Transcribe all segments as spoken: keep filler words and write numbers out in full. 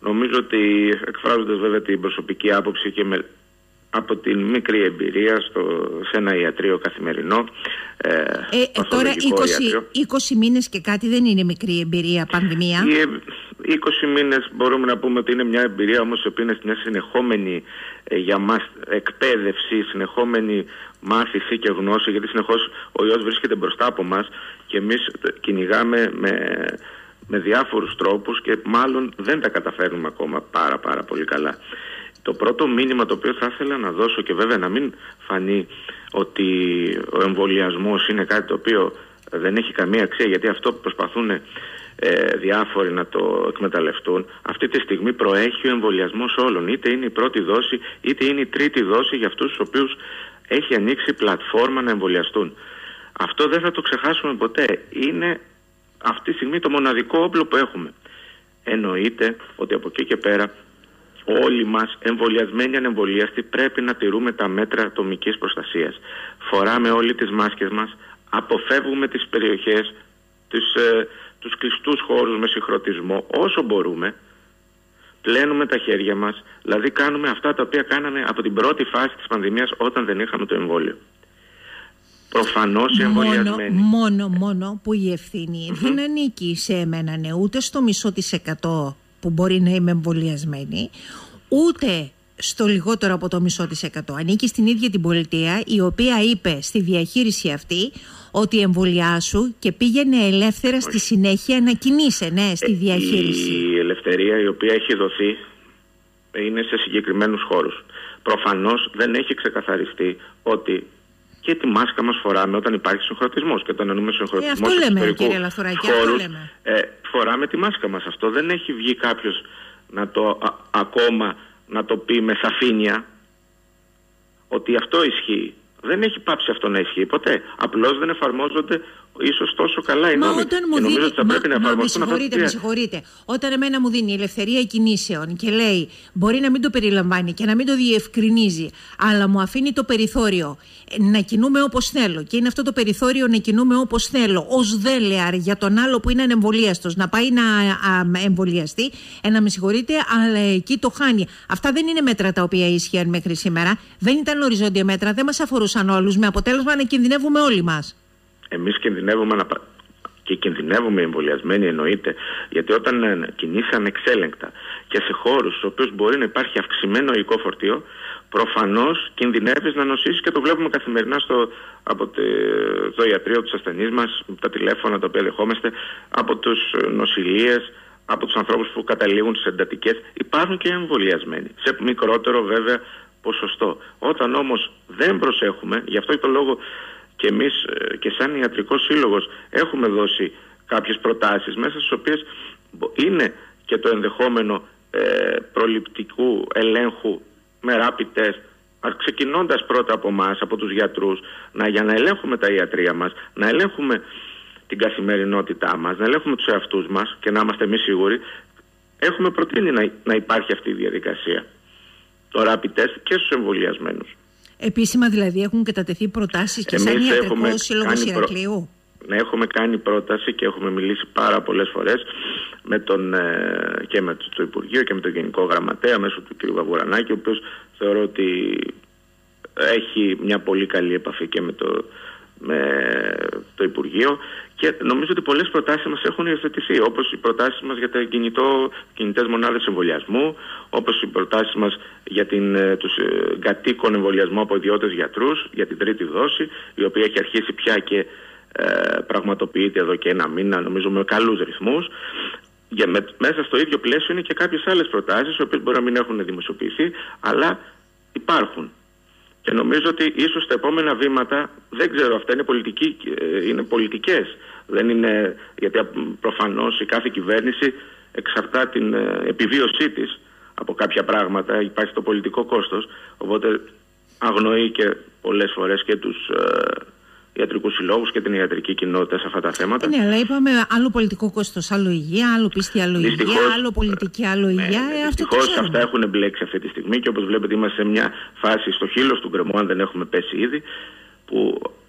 νομίζω ότι εκφράζοντας βέβαια την προσωπική άποψη και με, από την μικρή εμπειρία στο, σε ένα ιατρείο καθημερινό. Ε, ε, τώρα είκοσι, είκοσι μήνες και κάτι δεν είναι μικρή εμπειρία, πανδημία. Οι είκοσι μήνες μπορούμε να πούμε ότι είναι μια εμπειρία, όμως η οποία είναι μια συνεχόμενη ε, για μας εκπαίδευση, συνεχόμενη μάθηση και γνώση, γιατί συνεχώς ο ιός βρίσκεται μπροστά από μας και εμείς κυνηγάμε με, με διάφορους τρόπους και μάλλον δεν τα καταφέρνουμε ακόμα πάρα πάρα πολύ καλά. Το πρώτο μήνυμα το οποίο θα ήθελα να δώσω, και βέβαια να μην φανεί ότι ο εμβολιασμός είναι κάτι το οποίο δεν έχει καμία αξία, γιατί αυτό που προσπαθούν ε, διάφοροι να το εκμεταλλευτούν, αυτή τη στιγμή προέχει ο εμβολιασμός όλων. Είτε είναι η πρώτη δόση, είτε είναι η τρίτη δόση για αυτούς τους οποίους έχει ανοίξει πλατφόρμα να εμβολιαστούν. Αυτό δεν θα το ξεχάσουμε ποτέ. Είναι αυτή τη στιγμή το μοναδικό όπλο που έχουμε. Εννοείται ότι από εκεί και πέρα όλοι μας, εμβολιασμένοι, ανεμβολίαστοι, πρέπει να τηρούμε τα μέτρα ατομικής προστασίας. Φοράμε όλοι τις μάσκες μας, αποφεύγουμε τις περιοχές, τις, ε, τους κλειστούς χώρους με συγχρονισμό όσο μπορούμε, πλένουμε τα χέρια μας, δηλαδή κάνουμε αυτά τα οποία κάναμε από την πρώτη φάση της πανδημίας όταν δεν είχαμε το εμβόλιο. Προφανώς οι εμβολιασμένοι. Μόνο, μόνο που η ευθύνη mm-hmm. δεν ανήκει σε εμένα, ναι, ούτε στο μισό της εκατό που μπορεί να είμαι εμβολιασμένη, ούτε στο λιγότερο από το μισό της εκατό. Ανήκει στην ίδια την πολιτεία, η οποία είπε στη διαχείριση αυτή ότι εμβολιάσου και πήγαινε ελεύθερα Όχι. στη συνέχεια να κινείσαι, ναι, στη διαχείριση. Η ελευθερία η οποία έχει δοθεί είναι σε συγκεκριμένους χώρους. Προφανώς δεν έχει ξεκαθαριστεί ότι και τη μάσκα μας φοράμε όταν υπάρχει συγχρονισμός, και όταν εννοούμε συγχρονισμό. Ε, αυτό λέμε, κύριε Λαθουράκη, αυτό λέμε. Ε, φοράμε τη μάσκα μας. Αυτό δεν έχει βγει κάποιος να το, α, ακόμα να το πει με σαφήνεια ότι αυτό ισχύει. Δεν έχει πάψει αυτό να ισχύει ποτέ. Απλώς δεν εφαρμόζονται ίσως τόσο καλά οι μα νόμοι. Όταν μου και νομίζω δίνει, ότι θα μα, πρέπει να μα, εφαρμοστούν με συγχωρείτε, με συγχωρείτε. Όταν εμένα μου δίνει η ελευθερία κινήσεων και λέει μπορεί να μην το περιλαμβάνει και να μην το διευκρινίζει, αλλά μου αφήνει το περιθώριο να κινούμε όπως θέλω, και είναι αυτό το περιθώριο να κινούμε όπως θέλω, ως δέλεαρ για τον άλλο που είναι ανεμβολίαστος να πάει να α, εμβολιαστεί, ε, να με συγχωρείτε, αλλά εκεί το χάνει. Αυτά δεν είναι μέτρα τα οποία ίσχυαν μέχρι σήμερα. Δεν ήταν οριζόντια μέτρα, δεν μας αφορούσαν όλους, με αποτέλεσμα να κινδυνεύουμε όλοι μας. Εμείς κινδυνεύουμε να... και κινδυνεύουμε οι εμβολιασμένοι, εννοείται, γιατί όταν κινείσαι ανεξέλεγκτα και σε χώρους στους οποίους μπορεί να υπάρχει αυξημένο υλικό φορτίο, προφανώς κινδυνεύεις να νοσήσεις, και το βλέπουμε καθημερινά στο, από το ιατρείο τους ασθενείς μας, τα τηλέφωνα τα οποία δεχόμαστε, από τους νοσηλίες, από τους ανθρώπους που καταλήγουν στις εντατικές. Υπάρχουν και εμβολιασμένοι, σε μικρότερο βέβαια ποσοστό. Όταν όμως δεν προσέχουμε, γι' αυτό και το λόγο και εμείς και σαν ιατρικός σύλλογος έχουμε δώσει κάποιες προτάσεις, μέσα στις οποίες είναι και το ενδεχόμενο ε, προληπτικού ελέγχου με rapid test, ξεκινώντας πρώτα από εμάς, από τους γιατρούς, να, για να ελέγχουμε τα ιατρεία μας, να ελέγχουμε την καθημερινότητά μας, να ελέγχουμε τους εαυτούς μας και να είμαστε εμείς σίγουροι. Έχουμε προτείνει να, να υπάρχει αυτή η διαδικασία, το rapid test, και στους εμβολιασμένους. Επίσημα δηλαδή έχουν κατατεθεί προτάσεις και εμείς σαν ιατρικό σύλλογο Ηρακλείου. Ναι, έχουμε κάνει πρόταση και έχουμε μιλήσει πάρα πολλές φορές με τον, ε, και με το Υπουργείο και με τον Γενικό Γραμματέα μέσω του κ. Βαγουρανάκη, ο οποίος θεωρώ ότι έχει μια πολύ καλή επαφή και με το, με το Υπουργείο, και νομίζω ότι πολλές προτάσεις μας έχουν υιοθετηθεί, όπως οι προτάσεις μας για τα κινητό, κινητές μονάδες εμβολιασμού, όπως οι προτάσεις μας για την, τους κατοίκων εμβολιασμού από ιδιώτες γιατρούς για την τρίτη δόση, η οποία έχει αρχίσει πια και ε, πραγματοποιείται εδώ και ένα μήνα, νομίζω με καλούς ρυθμούς. Για, με, μέσα στο ίδιο πλαίσιο είναι και κάποιες άλλες προτάσεις, οι οποίες μπορεί να μην έχουν δημοσιοποιηθεί, αλλά υπάρχουν. Και νομίζω ότι ίσως τα επόμενα βήματα, δεν ξέρω, αυτά είναι, πολιτική, είναι πολιτικές. Δεν είναι, γιατί προφανώς η κάθε κυβέρνηση εξαρτά την επιβίωσή της από κάποια πράγματα. Υπάρχει το πολιτικό κόστος, οπότε αγνοεί και πολλές φορές και τους ε, ιατρικούς συλλόγους και την ιατρική κοινότητα σε αυτά τα θέματα. Ναι, αλλά είπαμε άλλο πολιτικό κόστος, άλλο υγεία, άλλο πίστη, άλλο δυστυχώς, υγεία, άλλο πολιτική, άλλο υγεία. Ναι, ε, δυστυχώς αυτά έχουν μπλέξει αυτή τη στιγμή, και όπως βλέπετε είμαστε σε μια φάση στο χείλος του γκρεμού, αν δεν έχουμε πέσει ήδη, που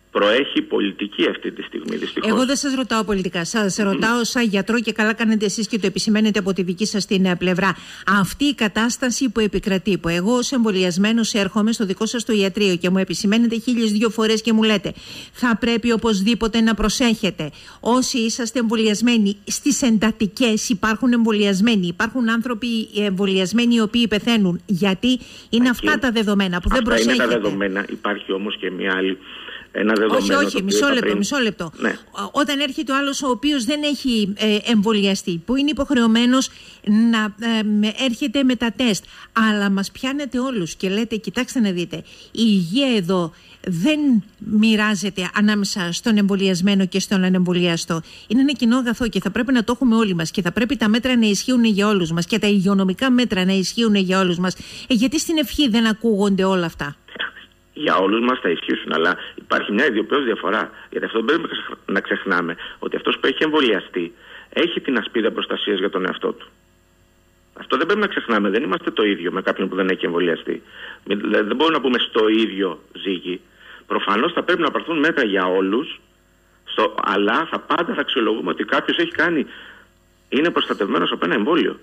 προέχει πολιτική αυτή τη στιγμή, δυστυχώς. Εγώ δεν σας ρωτάω πολιτικά. Σας ρωτάω σαν γιατρό, και καλά κάνετε εσείς και το επισημαίνετε από τη δική σας την πλευρά. Αυτή η κατάσταση που επικρατεί, που εγώ ως εμβολιασμένος έρχομαι στο δικό σας το ιατρείο και μου επισημαίνετε χίλιες δύο φορές και μου λέτε θα πρέπει οπωσδήποτε να προσέχετε. Όσοι είσαστε εμβολιασμένοι, στις εντατικές υπάρχουν εμβολιασμένοι. Υπάρχουν άνθρωποι εμβολιασμένοι οι οποίοι πεθαίνουν. Γιατί είναι Ακή. αυτά τα δεδομένα που αυτά δεν προσέχετε. Είναι τα δεδομένα. Υπάρχει όμως και μια άλλη. Ένα όχι, όχι, μισό λεπτό, πριν... μισό λεπτό. Ναι. Όταν έρχεται ο άλλος ο οποίος δεν έχει ε, εμβολιαστεί, που είναι υποχρεωμένος να ε, έρχεται με τα τεστ, αλλά μας πιάνετε όλους και λέτε, κοιτάξτε να δείτε, η υγεία εδώ δεν μοιράζεται ανάμεσα στον εμβολιασμένο και στον ανεμβολιαστό. Είναι ένα κοινό αγαθό και θα πρέπει να το έχουμε όλοι μας και θα πρέπει τα μέτρα να ισχύουν για όλους μας και τα υγειονομικά μέτρα να ισχύουν για όλους μας. Ε, γιατί στην ευχή δεν ακούγονται όλα αυτά? Για όλους μας θα ισχύσουν, αλλά υπάρχει μια ιδιοποιώς διαφορά. Γιατί αυτό δεν πρέπει να ξεχνάμε, ότι αυτός που έχει εμβολιαστεί έχει την ασπίδα προστασίας για τον εαυτό του. Αυτό δεν πρέπει να ξεχνάμε. Δεν είμαστε το ίδιο με κάποιον που δεν έχει εμβολιαστεί. Δεν μπορούμε να πούμε στο ίδιο ζύγι. Προφανώς θα πρέπει να πάρθουν μέτρα για όλους, στο, αλλά θα πάντα θα αξιολογούμε ότι κάποιος έχει κάνει, είναι προστατευμένος από ένα εμβόλιο.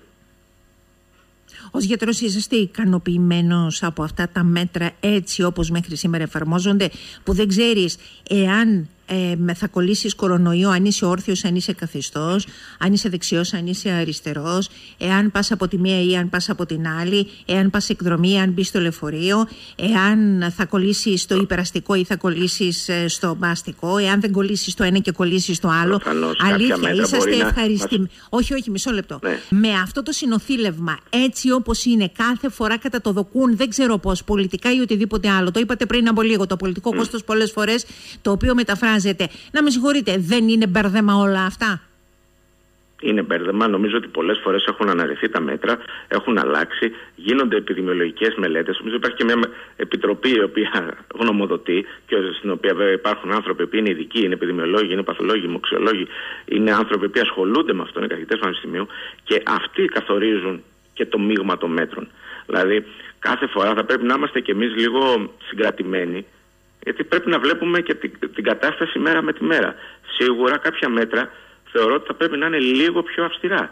Ως γιατρός είσαστε ικανοποιημένος από αυτά τα μέτρα έτσι όπως μέχρι σήμερα εφαρμόζονται, που δεν ξέρεις εάν ε, θα κολλήσεις κορονοϊό, αν είσαι όρθιος, αν είσαι καθιστός, αν είσαι δεξιός, αν είσαι αριστερός, εάν πας από τη μία ή αν πας από την άλλη, εάν πας εκδρομή, αν μπεις στο λεωφορείο, εάν θα κολλήσεις στο υπεραστικό ή θα κολλήσεις στο αστικό, εάν δεν κολλήσεις το ένα και κολλήσεις το άλλο. Προφανώς, αλήθεια, είσαστε ευχαριστημένοι. Να... Όχι, όχι, μισό λεπτό. Ναι. Με αυτό το συνοθήλευμα, έτσι όπως είναι, κάθε φορά κατά το δοκούν, δεν ξέρω πώς, πολιτικά ή οτιδήποτε άλλο. Το είπατε πριν από λίγο, το πολιτικό mm. κόστος πολλές φορές, το οποίο μεταφράζεται. Να με συγχωρείτε, δεν είναι μπέρδεμα όλα αυτά? Είναι μπέρδεμα. Νομίζω ότι πολλές φορές έχουν αναρρεθεί τα μέτρα, έχουν αλλάξει, γίνονται επιδημιολογικές μελέτες. Νομίζω υπάρχει και μια επιτροπή η οποία γνωμοδοτεί και στην οποία βέβαια υπάρχουν άνθρωποι που είναι ειδικοί, είναι επιδημιολόγοι, είναι παθολόγοι, μοξιολόγοι, είναι άνθρωποι που ασχολούνται με αυτό, είναι καθηγητές πανεπιστημίου και αυτοί καθορίζουν και το μείγμα των μέτρων. Δηλαδή, κάθε φορά θα πρέπει να είμαστε κι εμείς λίγο συγκρατημένοι, γιατί πρέπει να βλέπουμε και την, την κατάσταση μέρα με τη μέρα. Σίγουρα κάποια μέτρα θεωρώ ότι θα πρέπει να είναι λίγο πιο αυστηρά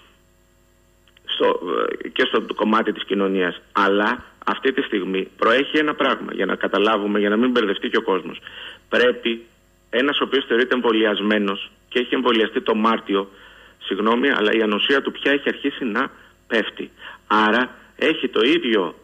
στο, και στο κομμάτι της κοινωνίας. Αλλά αυτή τη στιγμή προέχει ένα πράγμα, για να καταλάβουμε, για να μην μπερδευτεί και ο κόσμος. Πρέπει ένας ο οποίος θεωρείται εμβολιασμένος και έχει εμβολιαστεί το Μάρτιο, συγγνώμη, αλλά η ανοσία του πια έχει αρχίσει να πέφτει. Άρα έχει το ίδιο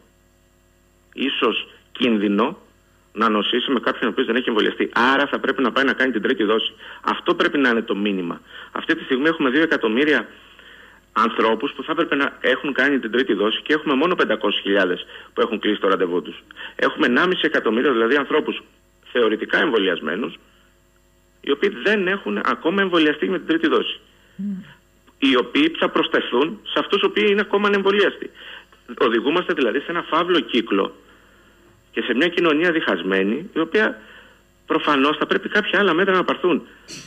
ίσως κίνδυνο να νοσήσει με κάποιον ο οποίος δεν έχει εμβολιαστεί. Άρα θα πρέπει να πάει να κάνει την τρίτη δόση. Αυτό πρέπει να είναι το μήνυμα. Αυτή τη στιγμή έχουμε δύο εκατομμύρια ανθρώπους που θα έπρεπε να έχουν κάνει την τρίτη δόση και έχουμε μόνο πεντακόσιες χιλιάδες που έχουν κλείσει το ραντεβού τους. Έχουμε ενάμιση εκατομμύριο δηλαδή ανθρώπους θεωρητικά εμβολιασμένους, οι οποίοι δεν έχουν ακόμα εμβολιαστεί με την τρίτη δόση. Mm. Οι οποίοι θα προσθεθούν σε αυτούς οι οποίοι είναι ακόμα ανεμβολίαστοι. Οδηγούμαστε δηλαδή σε ένα φαύλο κύκλο και σε μια κοινωνία διχασμένη, η οποία προφανώς θα πρέπει κάποια άλλα μέτρα να πάρθουν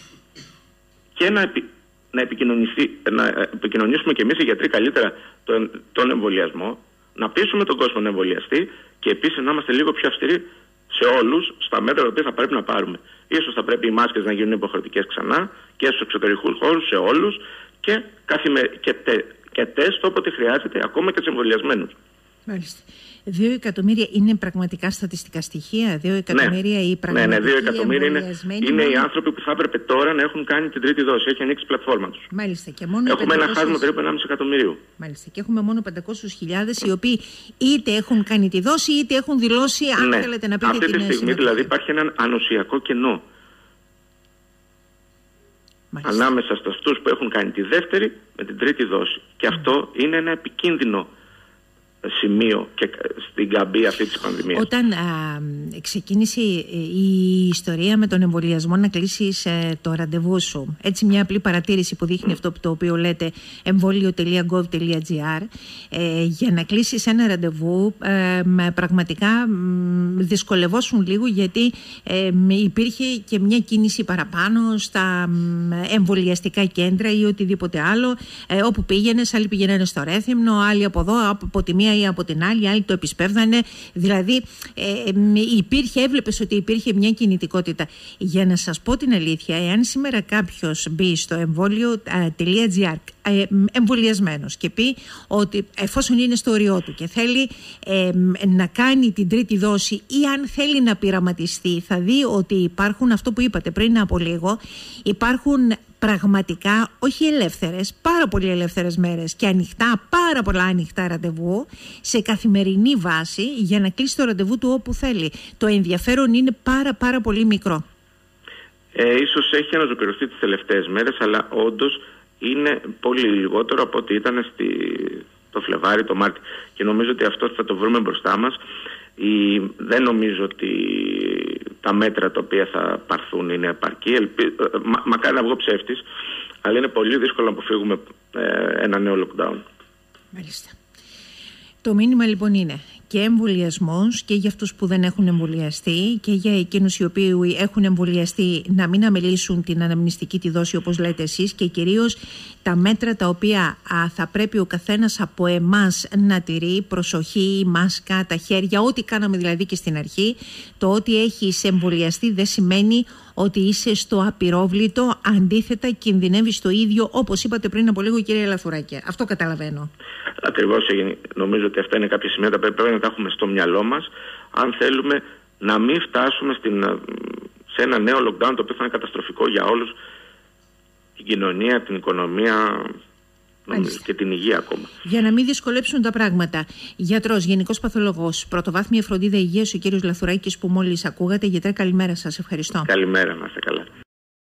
και να, επι, να, να επικοινωνήσουμε και εμείς οι γιατροί καλύτερα τον, τον εμβολιασμό, να πείσουμε τον κόσμο να εμβολιαστεί και επίσης να είμαστε λίγο πιο αυστηροί σε όλους στα μέτρα τα οποία θα πρέπει να πάρουμε. Ίσως θα πρέπει οι μάσκες να γίνουν υποχρεωτικές ξανά και στους εξωτερικούς χώρους σε όλους και, καθημε, και, τε, και τεστ όποτε χρειάζεται, ακόμα και τους εμβολιασμένους. Μάλιστα. Δύο εκατομμύρια είναι πραγματικά στατιστικά στοιχεία. Δύο εκατομμύρια ναι. οι πραγματικοί. Ναι, ναι, δύο εκατομμύρια είναι, είναι οι άνθρωποι που θα έπρεπε τώρα να έχουν κάνει την τρίτη δόση. Έχει ανοίξει η πλατφόρμα τους. Μάλιστα. Και μόνο έχουμε πεντακόσιες... ένα χάσμα περίπου ενάμιση εκατομμυρίου. Μάλιστα. Και έχουμε μόνο πεντακόσιες χιλιάδες οι οποίοι είτε έχουν κάνει τη δόση είτε έχουν δηλώσει, αν ναι. θέλετε να πείτε. Αυτή την τη στιγμή δηλαδή υπάρχει ένα ανοσιακό κενό. Μάλιστα. Ανάμεσα σε αυτούς που έχουν κάνει τη δεύτερη με την τρίτη δόση. Και mm. αυτό είναι ένα επικίνδυνο σημείο και στην καμπή αυτή της πανδημίας. Όταν α, ξεκίνησε η ιστορία με τον εμβολιασμό να κλείσεις ε, το ραντεβού σου, έτσι μια απλή παρατήρηση που δείχνει mm. αυτό το οποίο λέτε εμβόλιο τελεία γκοβ τελεία τζι άρ, ε, για να κλείσεις ένα ραντεβού ε, με, πραγματικά μ, δυσκολευόσουν λίγο, γιατί ε, υπήρχε και μια κίνηση παραπάνω στα μ, εμβολιαστικά κέντρα ή οτιδήποτε άλλο, ε, όπου πήγαινες, άλλοι πήγαιναν στο Ρέθυμνο, άλλοι από εδώ, από τη μία μία ή από την άλλη, άλλοι το επισπεύδανε. Δηλαδή, ε, υπήρχε, έβλεπες ότι υπήρχε μια κινητικότητα. Για να σας πω την αλήθεια, εάν σήμερα κάποιος μπει στο εμβόλιο.gr ε, εμβολιασμένος και πει ότι εφόσον είναι στο όριό του και θέλει ε, να κάνει την τρίτη δόση ή αν θέλει να πειραματιστεί, θα δει ότι υπάρχουν, αυτό που είπατε πριν από λίγο, υπάρχουν πραγματικά όχι ελεύθερες, πάρα πολύ ελεύθερες μέρες και ανοιχτά, πάρα πολλά ανοιχτά ραντεβού σε καθημερινή βάση για να κλείσει το ραντεβού του όπου θέλει. Το ενδιαφέρον είναι πάρα πάρα πολύ μικρό. Ε, ίσως έχει αναζωπηρωθεί τις τελευταίες μέρες, αλλά όντως είναι πολύ λιγότερο από ό,τι ήταν στη, το Φλεβάρι, το Μάρτι. Και νομίζω ότι αυτό θα το βρούμε μπροστά μας. Η, δεν νομίζω ότι τα μέτρα τα οποία θα πάρθουν είναι επαρκή. Ελπι, μα, μακάρι να βγω ψεύτης, αλλά είναι πολύ δύσκολο να αποφύγουμε ε, ένα νέο lockdown. Μάλιστα. Το μήνυμα λοιπόν είναι και εμβολιασμός και για αυτούς που δεν έχουν εμβολιαστεί και για εκείνους οι οποίοι έχουν εμβολιαστεί να μην αμελήσουν την αναμνηστική τη δόση όπως λέτε εσείς, και κυρίως τα μέτρα τα οποία α, θα πρέπει ο καθένας από εμάς να τηρεί, προσοχή, μάσκα, τα χέρια, ό,τι κάναμε δηλαδή και στην αρχή. Το ότι έχεις εμβολιαστεί δεν σημαίνει ότι είσαι στο απειρόβλητο, αντίθετα κινδυνεύεις το ίδιο, όπως είπατε πριν από λίγο κύριε Λαθουράκη. Αυτό καταλαβαίνω. Ακριβώς, νομίζω ότι αυτά είναι κάποια σημεία τα πρέπει να τα έχουμε στο μυαλό μας, αν θέλουμε να μην φτάσουμε στην, σε ένα νέο lockdown το οποίο θα είναι καταστροφικό για όλους, την κοινωνία, την οικονομία νομίζω, και την υγεία ακόμα. Για να μην δυσκολέψουν τα πράγματα, γιατρός, γενικός παθολογός, πρωτοβάθμια φροντίδα υγείας, ο κύριος Λαθουράκης που μόλις ακούγατε. Γιατρέ, καλημέρα σας, ευχαριστώ. Καλημέρα, να είστε καλά.